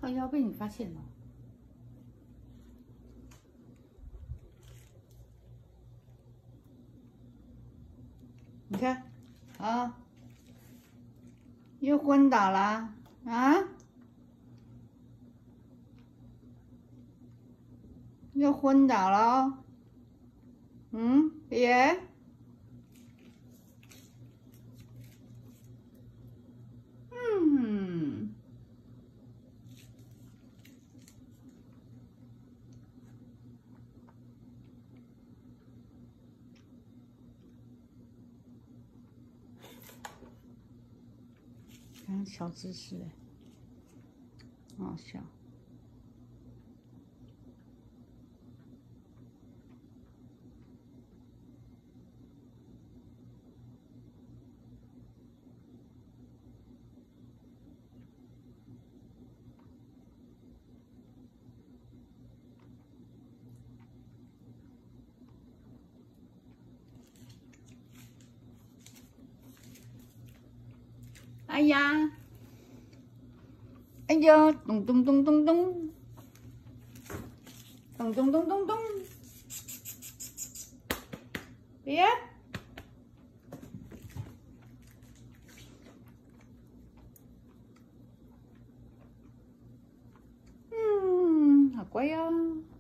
靠腰被你发现了。你看，啊，又昏倒了啊！又昏倒了哦。嗯，别。嗯。看小知识哎，很好笑。哎呀，哎呀，咚咚咚咚咚，咚咚咚咚咚，别，好乖呀。